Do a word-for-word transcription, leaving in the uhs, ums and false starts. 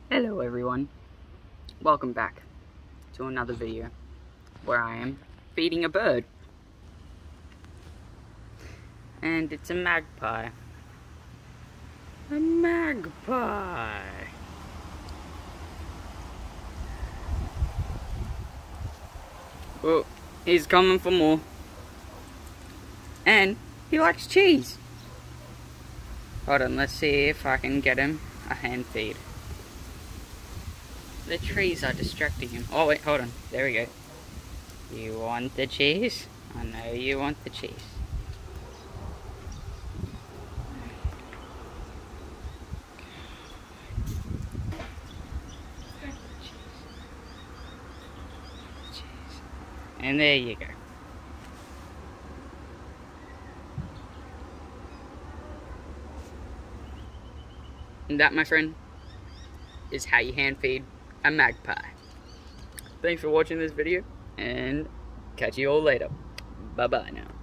Hello everyone, welcome back to another video where I am feeding a bird, and it's a magpie. A magpie. Oh, he's coming for more, and he likes cheese. Hold on, let's see if I can get him a hand feed. The trees are distracting him. Oh wait, hold on. There we go. You want the cheese? I know you want the cheese. And there you go. And that, my friend, is how you hand feed a magpie. Thanks for watching this video, and catch you all later. Bye bye now.